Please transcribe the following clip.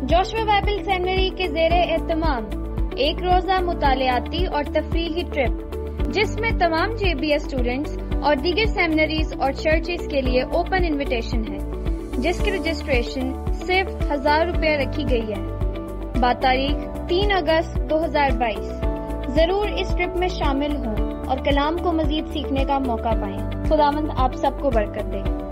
Joshua Bible seminary के ज़ेरे एहतमाम एक रोजा मुतालियाती और तफरीही ट्रिप, जिसमें तमाम JBS स्टूडेंट्स और दीगर सेमिनरीज और चर्चेस के लिए ओपन इनविटेशन है, जिसकी रजिस्ट्रेशन सिर्फ 1000 रुपये रखी गई है। बातारीख 3 अगस्त 2022। जरूर इस ट्रिप में शामिल हों और कलाम को मजीद सीखने का मौका पाएं। खुदावंद आप सबको बरकत दे।